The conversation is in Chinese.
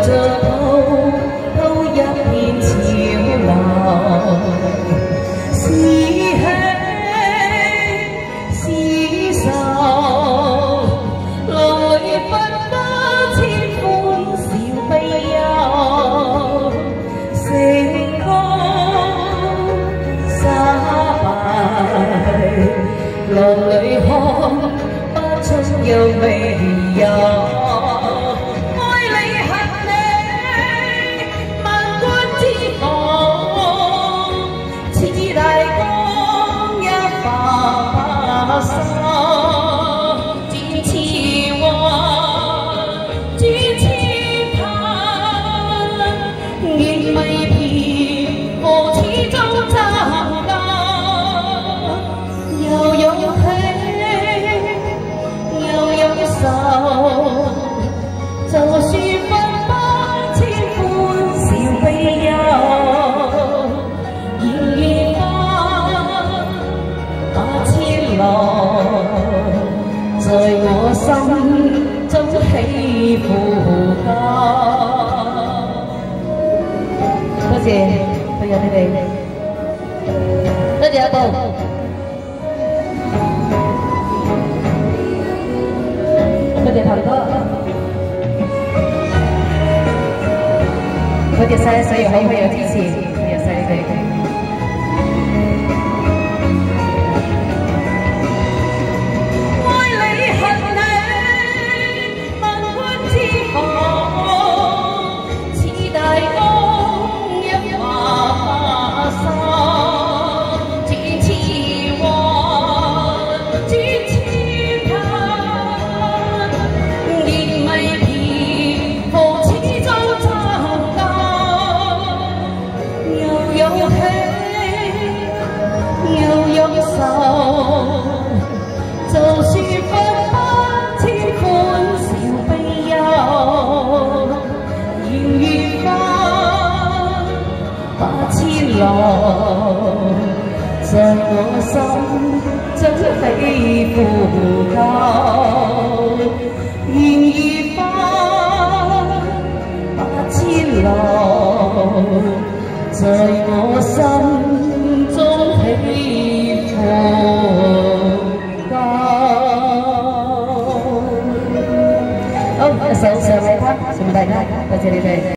着偷偷一片潮流，是喜是愁，來分不清歡笑悲憂，成功失敗，浪裏看不出有未有。 就算分不清歡笑悲憂，然而把千浪在我心中起伏間。多謝，多謝你哋，多謝阿布。 多謝鵬哥，多謝晒所有好朋友支持，多謝晒你哋。愛你恨你，萬般之河，似大江一化沙。 就算分不清歡笑悲憂，然如花把千浪在我心中起伏間，然如花把千浪在我心中起伏。 好，一首《上海灘》送俾大家，多謝你哋。